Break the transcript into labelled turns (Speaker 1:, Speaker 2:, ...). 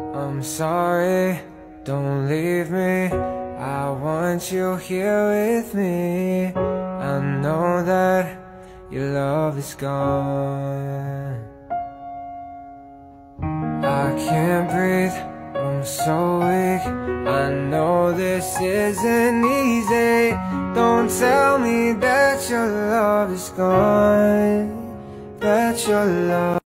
Speaker 1: I'm sorry, don't leave me. I want you here with me. I know that your love is gone. I can't breathe, I'm so weak. I know this isn't easy. Don't tell me that your love is gone, that your love